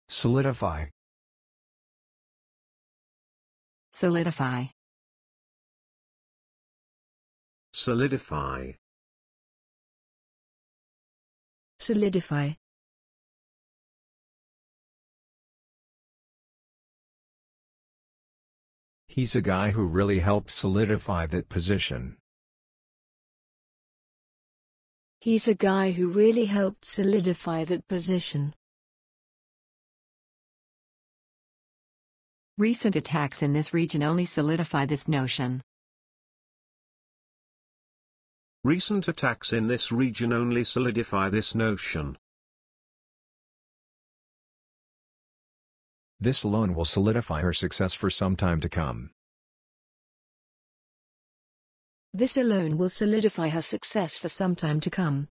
Solidify. Solidify. Solidify. Solidify. He's a guy who really helped solidify that position. He's a guy who really helped solidify that position. Recent attacks in this region only solidify this notion. Recent attacks in this region only solidify this notion. This alone will solidify her success for some time to come. This alone will solidify her success for some time to come.